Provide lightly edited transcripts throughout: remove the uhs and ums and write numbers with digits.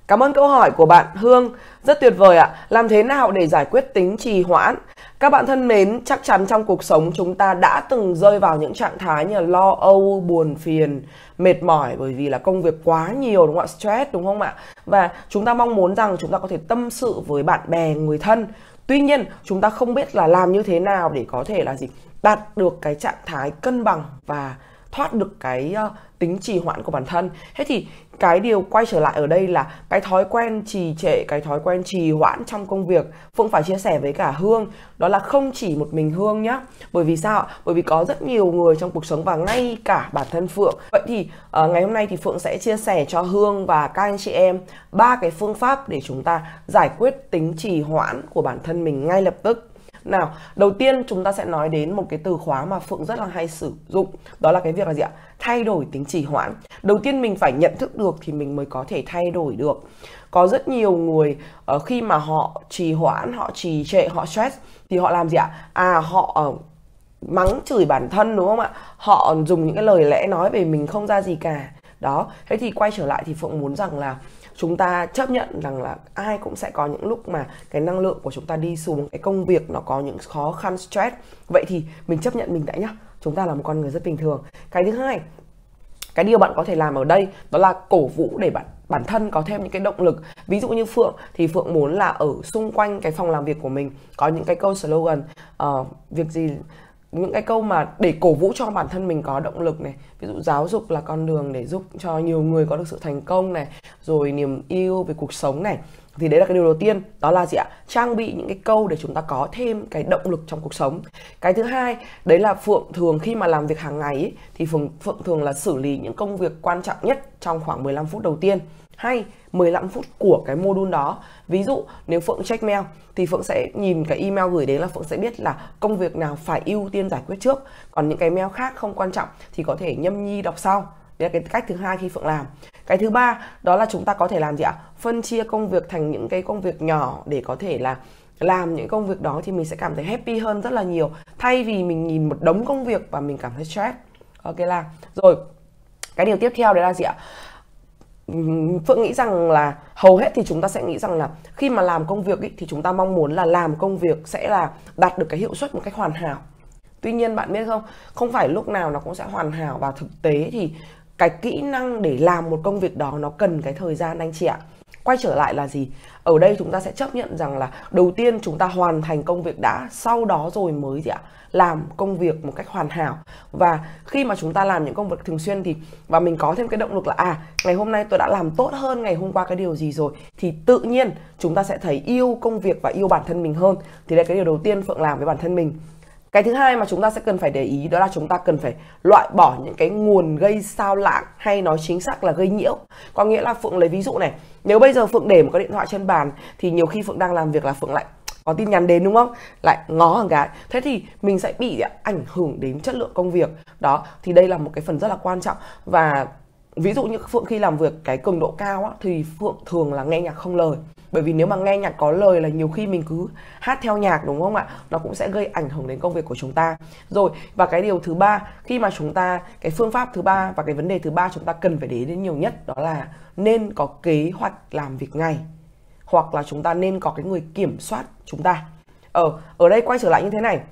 Cảm ơn câu hỏi của bạn Hương. Rất tuyệt vời ạ. Làm thế nào để giải quyết tính trì hoãn? Các bạn thân mến, chắc chắn trong cuộc sống chúng ta đã từng rơi vào những trạng thái như là lo âu, buồn phiền, mệt mỏi bởi vì là công việc quá nhiều, đúng không ạ? Stress, đúng không ạ? Và chúng ta mong muốn rằng chúng ta có thể tâm sự với bạn bè, người thân. Tuy nhiên, chúng ta không biết là làm như thế nào để có thể là đạt được cái trạng thái cân bằng và thoát được cái tính trì hoãn của bản thân. Thế thì cái điều quay trở lại ở đây là cái thói quen trì trệ, cái thói quen trì hoãn trong công việc. Phượng phải chia sẻ với cả Hương, đó là không chỉ một mình Hương nhá. Bởi vì sao ạ? Bởi vì có rất nhiều người trong cuộc sống và ngay cả bản thân Phượng. Vậy thì ngày hôm nay thì Phượng sẽ chia sẻ cho Hương và các anh chị em 3 cái phương pháp để chúng ta giải quyết tính trì hoãn của bản thân mình ngay lập tức. Nào, đầu tiên chúng ta sẽ nói đến một cái từ khóa mà Phượng rất là hay sử dụng. Đó là cái việc là gì ạ? Thay đổi tính trì hoãn. Đầu tiên mình phải nhận thức được thì mình mới có thể thay đổi được. Có rất nhiều người khi mà họ trì hoãn, họ trì trệ, họ stress thì họ làm gì ạ? Họ mắng chửi bản thân, đúng không ạ? Họ dùng những cái lời lẽ nói về mình không ra gì cả. Đó, thế thì quay trở lại thì Phượng muốn rằng là chúng ta chấp nhận rằng là ai cũng sẽ có những lúc mà cái năng lượng của chúng ta đi xuống, cái công việc nó có những khó khăn, stress. Vậy thì mình chấp nhận mình đã nhá. Chúng ta là một con người rất bình thường. Cái thứ hai, cái điều bạn có thể làm ở đây đó là cổ vũ để bản thân có thêm những cái động lực. Ví dụ như Phượng thì Phượng muốn là ở xung quanh cái phòng làm việc của mình có những cái câu slogan, việc gì, những cái câu mà để cổ vũ cho bản thân mình có động lực này. Ví dụ giáo dục là con đường để giúp cho nhiều người có được sự thành công này, rồi niềm yêu về cuộc sống này. Thì đấy là cái điều đầu tiên, đó là gì ạ? Trang bị những cái câu để chúng ta có thêm cái động lực trong cuộc sống. Cái thứ hai, đấy là Phượng thường khi mà làm việc hàng ngày ấy, thì Phượng thường là xử lý những công việc quan trọng nhất trong khoảng 15 phút đầu tiên hay 15 phút của cái module đó. Ví dụ nếu Phượng check mail thì Phượng sẽ nhìn cái email gửi đến là Phượng sẽ biết là công việc nào phải ưu tiên giải quyết trước. Còn những cái mail khác không quan trọng thì có thể nhâm nhi đọc sau. Đấy là cái cách thứ hai khi Phượng làm. Cái thứ ba đó là chúng ta có thể làm gì ạ? Phân chia công việc thành những cái công việc nhỏ để có thể là làm những công việc đó thì mình sẽ cảm thấy happy hơn rất là nhiều. Thay vì mình nhìn một đống công việc và mình cảm thấy stress. Ok là rồi. Cái điều tiếp theo đấy là gì ạ? Phượng nghĩ rằng là hầu hết thì chúng ta sẽ nghĩ rằng là khi mà làm công việc ý, thì chúng ta mong muốn là làm công việc sẽ là đạt được cái hiệu suất một cách hoàn hảo. Tuy nhiên bạn biết không phải lúc nào nó cũng sẽ hoàn hảo. Và thực tế thì cái kỹ năng để làm một công việc đó nó cần cái thời gian anh chị ạ. Quay trở lại là gì? Ở đây chúng ta sẽ chấp nhận rằng là đầu tiên chúng ta hoàn thành công việc đã, sau đó rồi mới gì ạ? Làm công việc một cách hoàn hảo. Và khi mà chúng ta làm những công việc thường xuyên thì và mình có thêm cái động lực là ngày hôm nay tôi đã làm tốt hơn ngày hôm qua cái điều gì rồi, thì tự nhiên chúng ta sẽ thấy yêu công việc và yêu bản thân mình hơn. Thì đây là cái điều đầu tiên Phượng làm với bản thân mình. Cái thứ hai mà chúng ta sẽ cần phải để ý đó là chúng ta cần phải loại bỏ những cái nguồn gây xao lãng, hay nói chính xác là gây nhiễu. Có nghĩa là Phượng lấy ví dụ này, nếu bây giờ Phượng để một cái điện thoại trên bàn thì nhiều khi Phượng đang làm việc là Phượng lại có tin nhắn đến, đúng không? Lại ngó một cái. Thế thì mình sẽ bị ảnh hưởng đến chất lượng công việc. Đó, thì đây là một cái phần rất là quan trọng. Và ví dụ như Phượng khi làm việc cái cường độ cao á, thì Phượng thường là nghe nhạc không lời. Bởi vì nếu mà nghe nhạc có lời là nhiều khi mình cứ hát theo nhạc, đúng không ạ? Nó cũng sẽ gây ảnh hưởng đến công việc của chúng ta. Rồi, và cái điều thứ ba, khi mà chúng ta, cái phương pháp thứ ba và cái vấn đề thứ ba chúng ta cần phải để ý đến nhiều nhất, đó là nên có kế hoạch làm việc ngày. Hoặc là chúng ta nên có cái người kiểm soát chúng ta. Ở đây quay trở lại như thế này.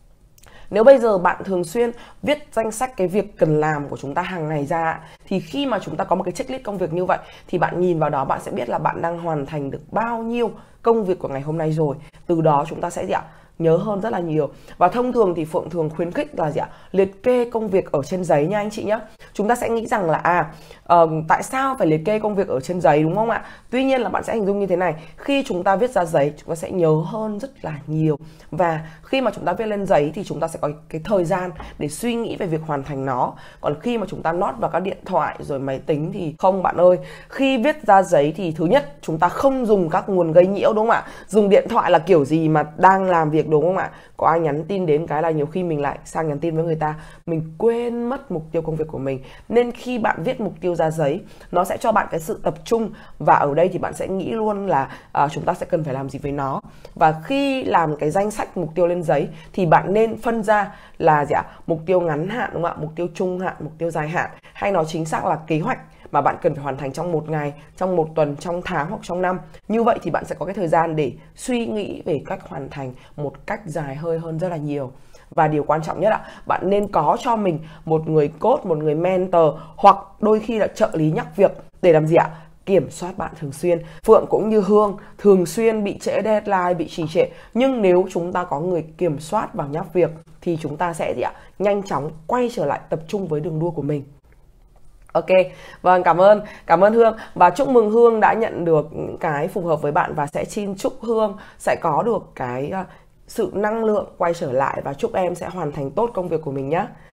Nếu bây giờ bạn thường xuyên viết danh sách cái việc cần làm của chúng ta hàng ngày ra, thì khi mà chúng ta có một cái checklist công việc như vậy thì bạn nhìn vào đó bạn sẽ biết là bạn đang hoàn thành được bao nhiêu công việc của ngày hôm nay rồi. Từ đó chúng ta sẽ nhớ hơn rất là nhiều. Và thông thường thì Phượng thường khuyến khích là liệt kê công việc ở trên giấy nha anh chị nhé. Chúng ta sẽ nghĩ rằng là tại sao phải liệt kê công việc ở trên giấy, đúng không ạ? Tuy nhiên là bạn sẽ hình dung như thế này, khi chúng ta viết ra giấy chúng ta sẽ nhớ hơn rất là nhiều. Và khi mà chúng ta viết lên giấy thì chúng ta sẽ có cái thời gian để suy nghĩ về việc hoàn thành nó. Còn khi mà chúng ta note vào các điện thoại rồi máy tính thì không bạn ơi. Khi viết ra giấy thì thứ nhất chúng ta không dùng các nguồn gây nhiễu, đúng không ạ? Dùng điện thoại là kiểu gì mà đang làm việc, đúng không ạ? Có ai nhắn tin đến cái là nhiều khi mình lại sang nhắn tin với người ta, mình quên mất mục tiêu công việc của mình. Nên khi bạn viết mục tiêu ra giấy, nó sẽ cho bạn cái sự tập trung. Và ở đây thì bạn sẽ nghĩ luôn là chúng ta sẽ cần phải làm gì với nó. Và khi làm cái danh sách mục tiêu lên giấy thì bạn nên phân ra là mục tiêu ngắn hạn, đúng không ạ? Mục tiêu trung hạn, mục tiêu dài hạn, hay nói chính xác là kế hoạch. mà bạn cần phải hoàn thành trong một ngày, trong một tuần, trong tháng hoặc trong năm. Như vậy thì bạn sẽ có cái thời gian để suy nghĩ về cách hoàn thành một cách dài hơi hơn rất là nhiều. Và điều quan trọng nhất ạ, bạn nên có cho mình một người coach, một người mentor hoặc đôi khi là trợ lý nhắc việc để làm gì ạ? Kiểm soát bạn thường xuyên. Phượng cũng như Hương thường xuyên bị trễ deadline, bị trì trệ. Nhưng nếu chúng ta có người kiểm soát và nhắc việc thì chúng ta sẽ gì ạ? Nhanh chóng quay trở lại tập trung với đường đua của mình. Ok, vâng, cảm ơn Hương và chúc mừng Hương đã nhận được những cái phù hợp với bạn, và sẽ xin chúc Hương sẽ có được cái sự năng lượng quay trở lại, và chúc em sẽ hoàn thành tốt công việc của mình nhé.